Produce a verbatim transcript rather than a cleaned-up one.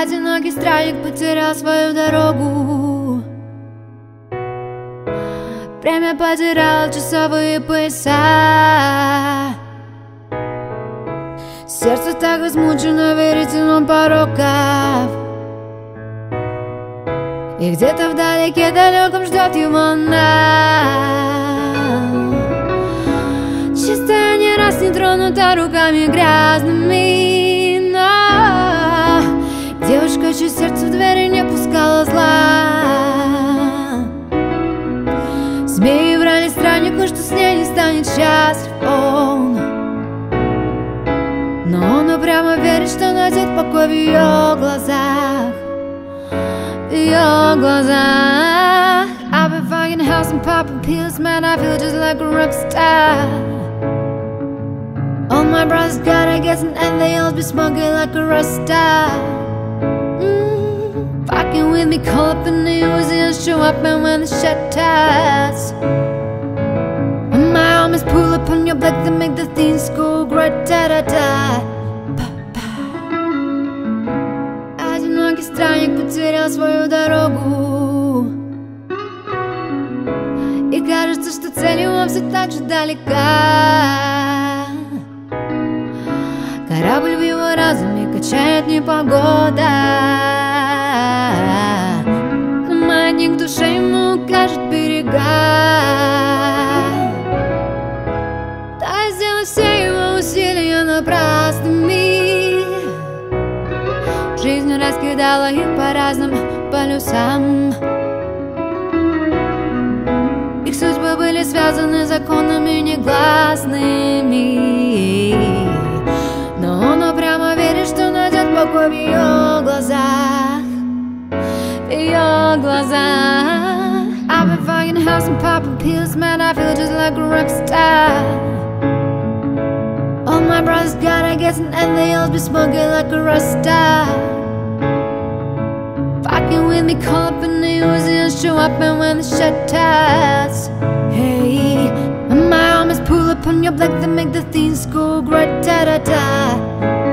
Одинокий странник потерял свою дорогу. Время потерял часовые пояса. Сердце так измучено веретеном пороков, и где-то вдалеке далеком ждет его она. Чистая, не раз не тронута руками грязными, но девушка, чье сердце в двери не пускала зла. Змеи врали страннику, что с ней не станет счастлив он, но он упрямо верит, что найдет покой в ее глазах, в ее глазах. I've been fucking house and popping pills, man, I feel just like a rock star. All my brothers gotta get some and they all be smoking like a rasta. Mm, fucking with me, call up in the Uzi and show up, man, when the shit ties. And my armies pull up on your back, they make the things go great, da-da-da. Одинокий странник потерял свою дорогу, и кажется, что цель его все так же далека. Корабль в его разуме качает непогода, но маятник в душе ему укажет берега. Да и сделай все его усилия напрасными. Жизнь раскидала их по разным полюсам. Их судьбы были связаны законами негласными, но он упрямо верит, что найдет покой в ее глазах, в ее глазах. I've been fucking house and popping pills, man, I feel just like a rock star. All my brothers gotta get some and they all be smoking like a rasta. Fucking with me, call up in the Uzi and show up, man, when the shit ties. Hey, and my armies pull up on your black, they make the things go great, da-da-da.